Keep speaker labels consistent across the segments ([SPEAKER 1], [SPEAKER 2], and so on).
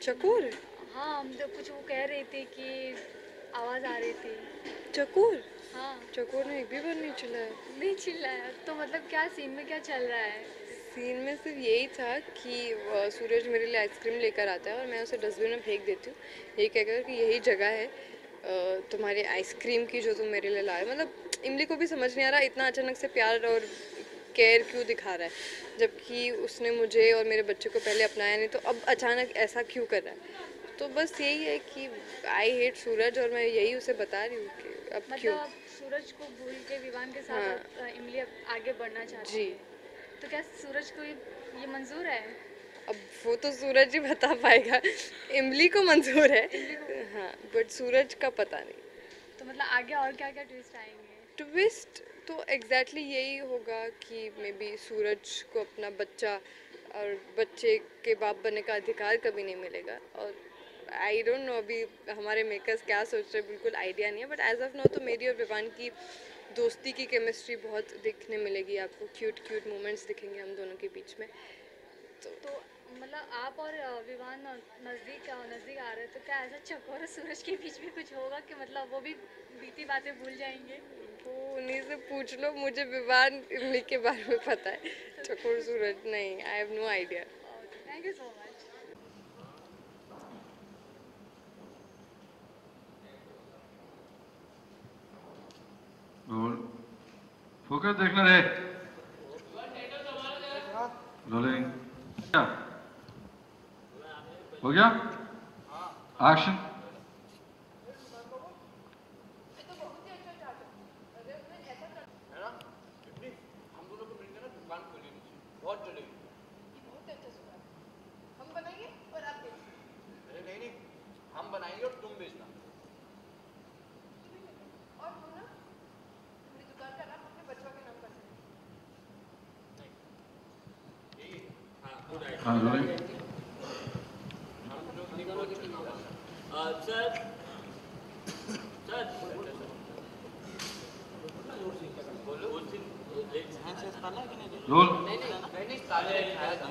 [SPEAKER 1] चकोर?
[SPEAKER 2] हाँ, हम तो कुछ वो कह रही थी कि आवाज़ आ रही थी।
[SPEAKER 1] चकोर?
[SPEAKER 2] हाँ।
[SPEAKER 1] चकोर ने एक भी बार नहीं चिल्लाया।
[SPEAKER 2] नहीं चिल्लाया तो मतलब क्या सीन में क्या चल रहा है?
[SPEAKER 1] सीन में सिर्फ यही था कि सूरज मेरे लिए आइसक्रीम लेकर आता है और मैं उसे डस्टबिन में फेंक देती हूँ, ये कहकर कि यही जगह है तुम्हारी आइसक्रीम की जो तुम मेरे लिए लाए। मतलब इमली को भी समझ नहीं आ रहा इतना अचानक से प्यार और केयर क्यों दिखा रहा है, जबकि उसने मुझे और मेरे बच्चे को पहले अपनाया नहीं, तो अब अचानक ऐसा क्यों कर रहा है। तो बस यही है कि आई हेट सूरज, और मैं यही उसे बता रही हूँ कि अब क्यों।
[SPEAKER 2] मतलब सूरज को भूल के विवान के साथ
[SPEAKER 1] हाँ
[SPEAKER 2] इमली अब आगे बढ़ना चाहती
[SPEAKER 1] जी।
[SPEAKER 2] है। तो क्या सूरज को ये मंजूर है?
[SPEAKER 1] अब वो तो सूरज ही बता पाएगा। इमली को मंजूर है। हाँ, बट सूरज का पता नहीं।
[SPEAKER 2] तो मतलब आगे और क्या क्या ट्विस्ट आएंगे?
[SPEAKER 1] ट्विस्ट तो एग्जैक्टली यही होगा कि मे बी सूरज को अपना बच्चा और बच्चे के बाप बनने का अधिकार कभी नहीं मिलेगा। और आई डोंट नो अभी हमारे मेकर्स क्या सोच रहे हैं, बिल्कुल आइडिया नहीं है, बट एज ऑफ नाउ तो मेरी और विवान की दोस्ती की केमिस्ट्री बहुत दिखने मिलेगी आपको। क्यूट क्यूट मोमेंट्स दिखेंगे हम दोनों के बीच में।
[SPEAKER 2] तो मतलब आप और विवान नज़दीक नज़दीक आ रहे हैं, तो क्या ऐसा चकोर और सूरज के बीच में कुछ होगा कि मतलब वो भी बीती बातें भूल जाएंगे?
[SPEAKER 1] वो उन्हीं से पूछ लो, मुझे विवान इमली के बारे में पता है, चकोर सूरज नहीं, I have no idea.
[SPEAKER 2] Thank you so much.
[SPEAKER 3] और फोकस देखना रे। रोलिंग। क्या हो गया? एक्शन।
[SPEAKER 4] बहुत चलेगी। ये बहुत अच्छा सुना। हम बनाएंगे और आप बेचना। अरे नहीं नहीं, हम बनाएंगे और तुम बेचना। और हम ना अपनी दुकान का नाम अपने बच्चों के नाम कर सकते हैं। नहीं, हाँ गुड आइडिया।
[SPEAKER 3] हाँ रोलिंग।
[SPEAKER 4] सर सर बोलो।
[SPEAKER 3] रोल।
[SPEAKER 4] नहीं साले खाया था।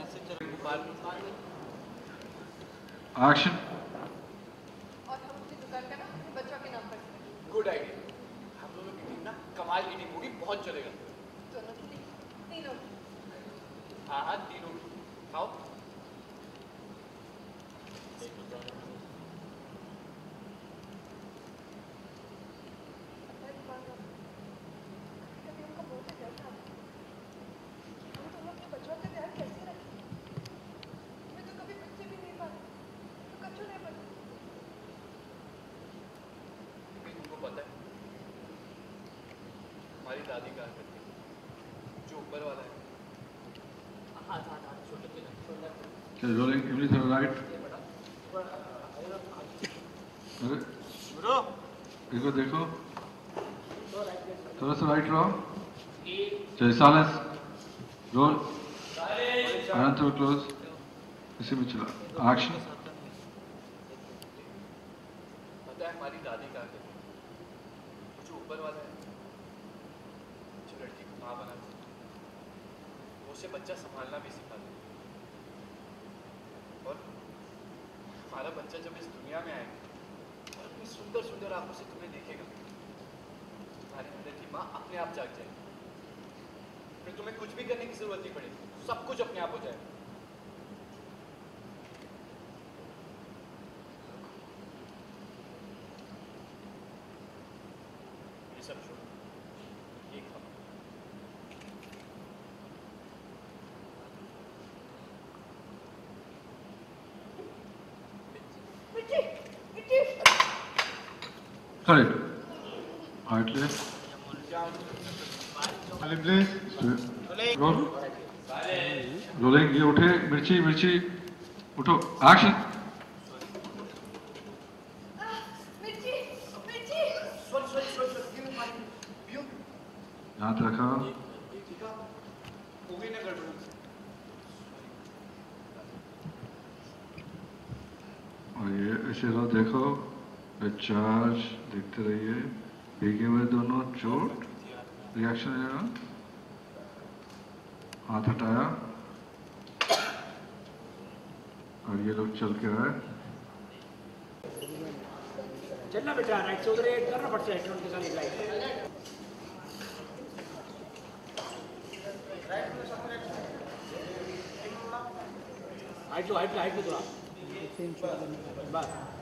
[SPEAKER 3] एक्शन।
[SPEAKER 4] और हम अपनी दुकान का नाम अपने बच्चों के नाम कर सकते हैं। Good idea. हम दोनों की टीम ना कमाल की टीम होगी, बहुत चलेगा। दोनों की टीम, तीनों की। हाँ हाँ तीनों की। खाओ। कभी हमको बहुत डर था। हम दोनों अपने बच्चों का ध्यान कैसे रखें? मैं तो कभी बच्चे भी नहीं पाले, तो कच्चों नहीं बने। तुमको पता है हमारी दादी कहा करती है, जो ऊपर वाला है। हाँ हाँ हाँ छोटे
[SPEAKER 3] चल रोलिंग। इमली थोड़ा राइट। अरे
[SPEAKER 4] ब्रो
[SPEAKER 3] देखो देखो, थोड़ा सा राइट रहो। चल साइलेंस। रोल। आनंद थोड़ा क्लोज। इसी में चला। एक्शन।
[SPEAKER 4] पता है हमारी दादी कहा करती है, जो ऊपर वाला है, जो लड़की को माँ बनाता है, वो उसे बच्चा संभालना भी सिखा दे। और हमारा बच्चा जब इस दुनिया में आएगा और अपनी सुंदर सुंदर आंखों से तुम्हें देखेगा, तुम्हारे अंदर की माँ अपने आप जाग जाएगी। फिर तुम्हें कुछ भी करने की जरूरत नहीं पड़ेगी, सब कुछ अपने आप हो जाएगा। ये सब छोड़ो, ये खाओ।
[SPEAKER 3] करेक्ट। हार्ट ले। प्लीज। रोल। रोलिंग। ये उठे। मिर्ची मिर्ची उठो। एक्शन।
[SPEAKER 4] मिर्ची मिर्ची सॉरी
[SPEAKER 3] हाथ रखा।
[SPEAKER 4] हो गई ना गड़बड़।
[SPEAKER 3] और ये ऐसे लो देखो, चार्ज देखते रहिए। भीगे हुए दोनों चोट। रिएक्शन लेना। हाथ हटाया और ये लोग चल के आए।
[SPEAKER 5] चलना बेटा, राइट से उधर एक करना, फट से राइट उनके साथ एक राइट हाइट लो, हाइट लो थोड़ा बस।